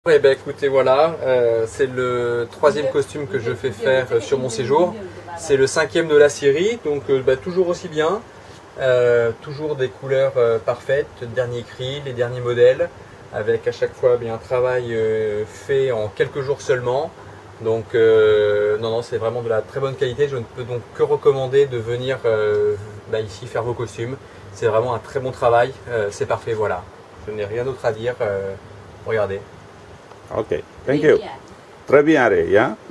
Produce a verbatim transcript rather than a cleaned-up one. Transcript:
Eh ben écoutez, voilà, euh, c'est le troisième costume que je fais faire sur mon séjour. C'est le cinquième de la série, donc euh, bah, toujours aussi bien. Euh, toujours des couleurs euh, parfaites, dernier cri, les derniers modèles, avec à chaque fois bien un travail euh, fait en quelques jours seulement. Donc euh, non, non, c'est vraiment de la très bonne qualité. Je ne peux donc que recommander de venir euh, bah, ici faire vos costumes. C'est vraiment un très bon travail, euh, c'est parfait, voilà. Je n'ai rien d'autre à dire, euh, regardez. Ok, thank you. Très bien, Ray, hein?